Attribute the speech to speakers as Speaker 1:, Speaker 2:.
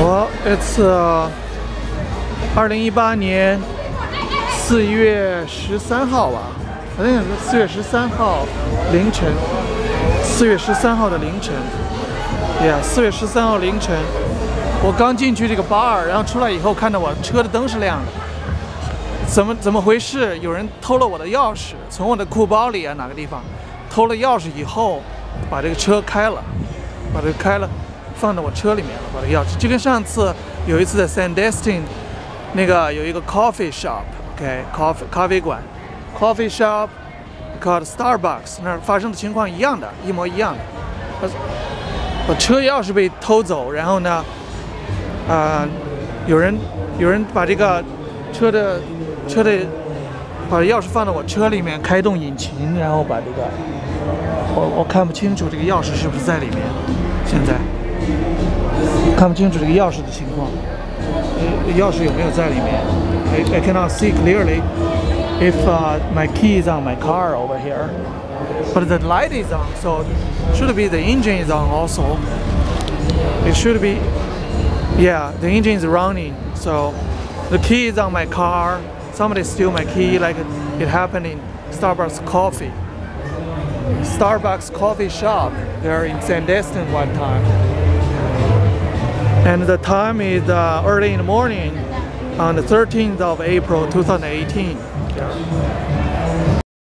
Speaker 1: Well, it's 2018年4月13号吧，好像是4月13号凌晨，4月13号的凌晨 ，Yeah，4月13号凌晨，我刚进去这个 bar， 然后出来以后看到我车的灯是亮的，怎么回事？有人偷了我的钥匙，从我的裤包里啊哪个地方偷了钥匙以后，把这个车开了，放到我车里面了，把这个钥匙，就跟上次有一次在 Sandestin 那个有一个 coffee shop，OK， 咖啡馆 ，coffee shop called Starbucks， 那儿发生的情况一模一样的。我车钥匙被偷走，然后呢，有人把这个车的把钥匙放到我车里面，开动引擎，然后把这个我看不清楚这个钥匙是不是在里面，现在。看不清楚这个钥匙的情况，钥匙有没有在里面 ？I cannot see clearly if my key is on my car over here, but the light is on, so should be the engine is on also. It should be, yeah, the engine is running, so the key is on my car. Somebody stole my key, like it happened in Starbucks coffee shop there in Sandestin one time. And the time is early in the morning on the 13th of April 2018.